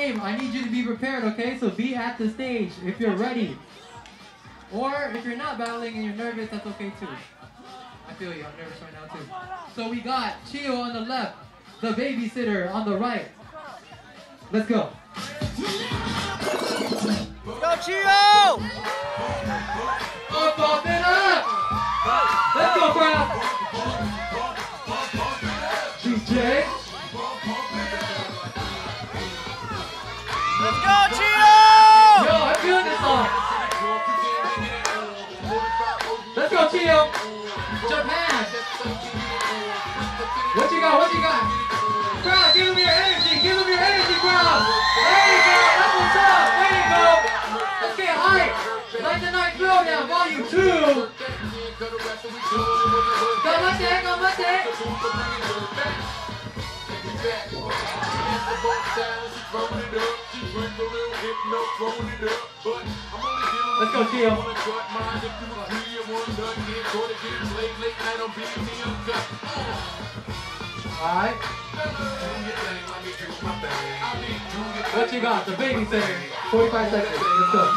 game, I need you to be prepared, okay? So be at the stage if you're ready. Or if you're not battling and you're nervous, that's okay too. I feel you, I'm nervous right now too. So we got Chio on the left, the babysitter on the right. Let's go. Go Chio! Pump it up! Let's go, crowd! DJ. Let's go, Chio! Yo, I'm feeling this song. Let's go, Chio. Japan. What you got? What you got? Crowd, give them your energy. Give them your energy, crowd. There you go. That's what's up. There you go. Let's get hype. Like the Night Throwdown, Volume 2. Gamate, gamate. Let's go, Chio. Alright. What you got? The babysitter. 45 seconds. Let's go.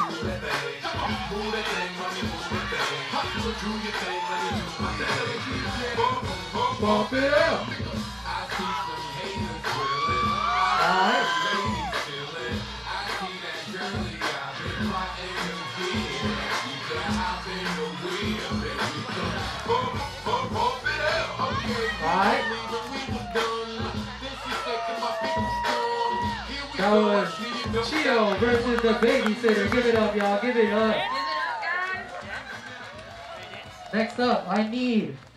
Bump it up. Alright. Alright. That was Chio versus the babysitter. Give it up, y'all. Give it up. Next up, I need